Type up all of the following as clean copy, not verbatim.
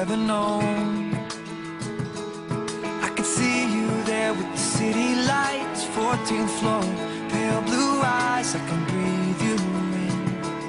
ever known. I could see you there with the city lights, 14th floor, pale blue eyes, I can breathe you in.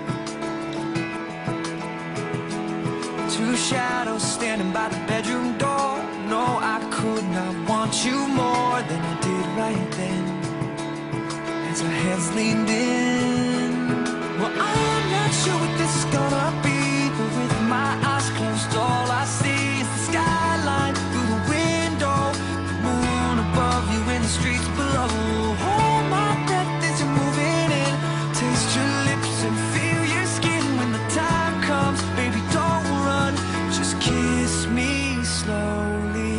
Two shadows standing by the bedroom door. No, I could not want you more than I did right then, as our heads leaned in. Well, I'm not sure what this is gonna be, but with my eyes closed, all I see is the skyline through the window, the moon above you and the streets below. Hold my breath as you're moving in, taste your lips and feel your skin. When the time comes, baby, don't run, just kiss me slowly.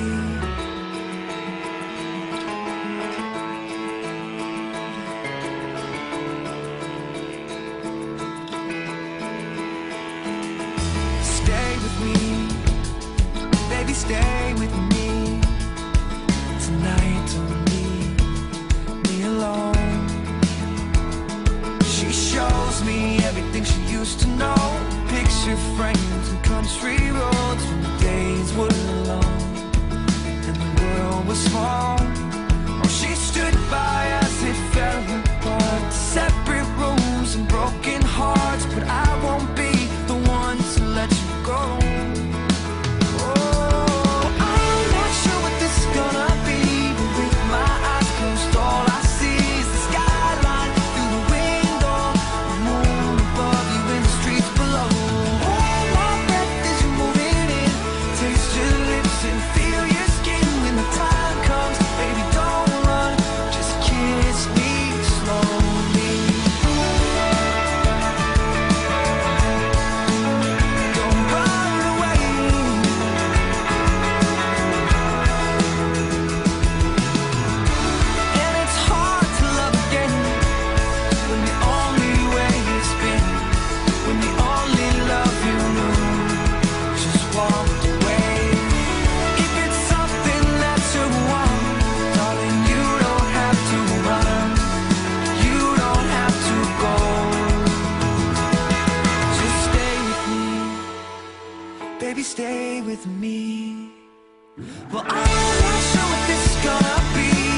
Baby, stay with me tonight, don't leave me alone. She shows me everything she used to know, picture frames and country roads, when the days were long and the world was small. Oh, she stood by as it fell apart, separate rooms and broken hearts, but I won't be the one to let you go. Baby, stay with me. Well, I'm not sure what this is gonna be.